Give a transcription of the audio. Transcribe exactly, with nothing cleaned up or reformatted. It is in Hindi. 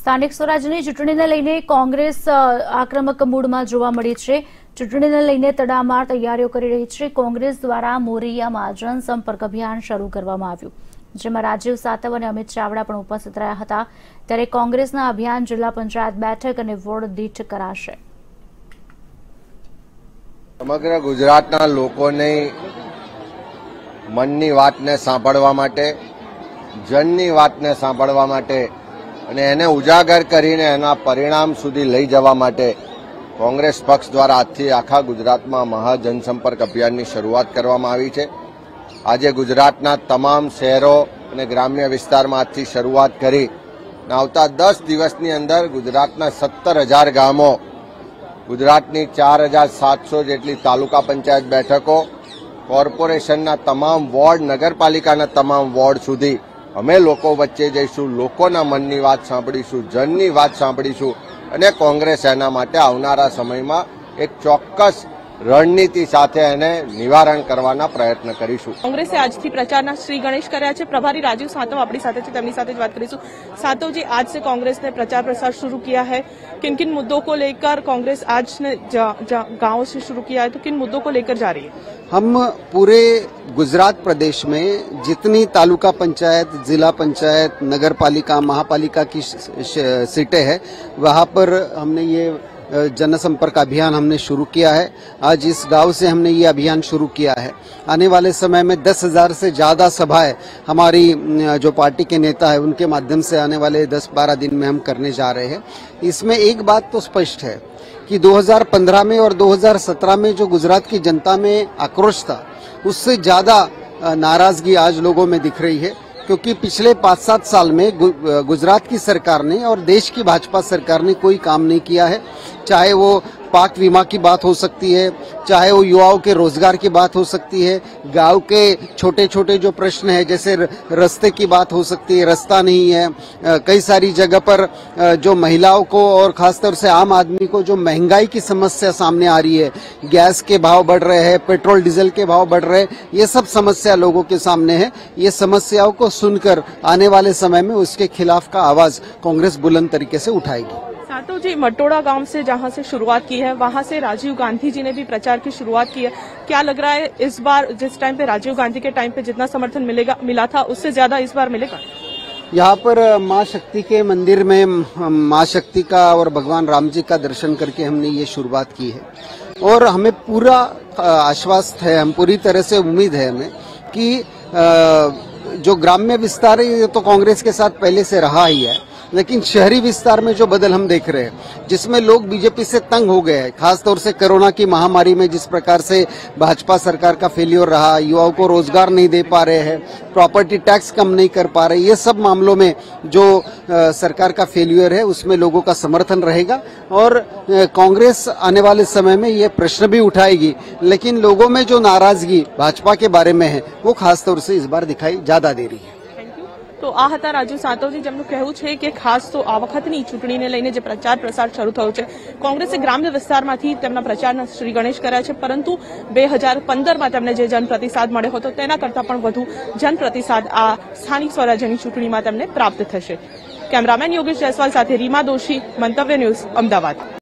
સ્થાનિક સ્વરાજની ચૂંટણીને લઈને કોંગ્રેસ આક્રમક મૂડમાં જોવા મળી છે। ચૂંટણીને લઈને તડામાર તૈયારીઓ કરી રહી છે। કોંગ્રેસ દ્વારા મોરૈયામાં જનસંપર્ક અભિયાન શરૂ કરવામાં આવ્યું, જેમાં રાજીવ સાતવ અને અમિત ચાવડા પણ ઉપસ્થિત રહ્યા હતા। ત્યારે કોંગ્રેસના અભિયાન જિલ્લા પંચાયત બેઠક અને વોર્ડ દીઠ કરાશે। સમગ્ર ગુજરાતના લોકોની મનની વાતને સાંભળવા માટે, જનની વાતને સાંભળવા માટે અને એને ઉજાગર કરીને એના પરિણામ સુધી લઈ જવા માટે કોંગ્રેસ પક્ષ દ્વારા આજથી આખા ગુજરાતમાં મહાજનસંપર્ક અભિયાનની શરૂઆત કરવામાં આવી છે। આજે ગુજરાતના તમામ શહેરો અને ગ્રામ્ય વિસ્તારમાં આજથી શરૂઆત કરી આવતા દસ દિવસની અંદર ગુજરાતના સત્તર હજાર ગામો, ગુજરાતની ચાર હજાર સાતસો જેટલી તાલુકા પંચાયત બેઠકો, કોર્પોરેશનના તમામ વોર્ડ, નગરપાલિકાના તમામ વોર્ડ સુધી અમે લોકો વચ્ચે જઈશું, લોકોના મનની વાત સાંભળીશું, જનની વાત સાંભળીશું અને કોંગ્રેસ એના માટે આવનારા સમયમાં એક ચોક્કસ रणनीति साथे एने निवारण करवाना प्रयत्न करीशुं। कांग्रेसे आजथी प्रचारना श्री गणेश कर्या छे। प्रभारी राजीव सातव अपनी साथे छे, तेमनी साथे ज वात करीशुं। सातव जी, आज से कांग्रेस ने प्रचार प्रसार शुरू किया है, किन किन मुद्दों को लेकर कांग्रेस आज ने गांव से शुरू किया है, तो किन मुद्दों को लेकर जा रही है? हम पूरे गुजरात प्रदेश में जितनी तालुका पंचायत, जिला पंचायत, नगर पालिका, महापालिका की सीटें हैं, वहां पर हमने ये जनसंपर्क अभियान हमने शुरू किया है। आज इस गांव से हमने ये अभियान शुरू किया है। आने वाले समय में दस हजार से ज्यादा सभाएं हमारी जो पार्टी के नेता है उनके माध्यम से आने वाले दस बारह दिन में हम करने जा रहे हैं। इसमें एक बात तो स्पष्ट है कि दो हज़ार पंद्रह में और दो हज़ार सत्रह में जो गुजरात की जनता में आक्रोश था, उससे ज्यादा नाराजगी आज लोगों में दिख रही है, क्योंकि पिछले पाँच सात साल में गुजरात की सरकार ने और देश की भाजपा सरकार ने कोई काम नहीं किया है। चाहे वो पाक विमा की बात हो सकती है, चाहे वो युवाओं के रोजगार की बात हो सकती है, गांव के छोटे छोटे जो प्रश्न है जैसे रास्ते की बात हो सकती है, रास्ता नहीं है। कई सारी जगह पर जो महिलाओं को और खासतौर से आम आदमी को जो महंगाई की समस्या सामने आ रही है, गैस के भाव बढ़ रहे हैं, पेट्रोल डीजल के भाव बढ़ रहे हैं, ये सब समस्या लोगों के सामने है। ये समस्याओं को सुनकर आने वाले समय में उसके खिलाफ का आवाज कांग्रेस बुलंद तरीके से उठाएगी। सातव जी, मटोड़ा गांव से जहां से शुरुआत की है, वहां से राजीव गांधी जी ने भी प्रचार की शुरुआत की है। क्या लग रहा है इस बार जिस टाइम पे राजीव गांधी के टाइम पे जितना समर्थन मिलेगा मिला था, उससे ज्यादा इस बार मिलेगा? यहाँ पर माँ शक्ति के मंदिर में माँ शक्ति का और भगवान राम जी का दर्शन करके हमने ये शुरुआत की है और हमें पूरा आश्वस्त है, हम पूरी तरह से उम्मीद है हमें कि जो ग्राम्य विस्तार है ये तो कांग्रेस के साथ पहले से रहा ही है, लेकिन शहरी विस्तार में जो बदल हम देख रहे हैं, जिसमें लोग बीजेपी से तंग हो गए हैं, खासतौर से कोरोना की महामारी में जिस प्रकार से भाजपा सरकार का फेल्योर रहा, युवाओं को रोजगार नहीं दे पा रहे हैं, प्रॉपर्टी टैक्स कम नहीं कर पा रहे, ये सब मामलों में जो आ, सरकार का फेल्योर है उसमें लोगों का समर्थन रहेगा और कांग्रेस आने वाले समय में ये प्रश्न भी उठाएगी, लेकिन लोगों में जो नाराजगी भाजपा के बारे में है वो खासतौर से इस बार दिखाई ज्यादा दे रही है। तो आ हता राजीव सातवजी, जेमनुं कहेवुं छे के खास तो आ वखतनी चूंटणीने लईने जे प्रचार प्रसार शरू थयो छे, कांग्रेसे ग्राम्य विस्तारमांथी तेमना प्रचारना श्री गणेश कर्या छे, परंतु दो हज़ार पंद्रह में तेमने जे जनप्रतिसाद मळ्यो हतो तेना करता पण वधु जनप्रतिसाद आ स्थानिक स्वराज्यनी चूंटणीमां तेमने प्राप्त थशे। कैमरामेन योगेश जयस्वाल साथे रीमा दोशी, मंतव्य न्यूज, अमदावाद।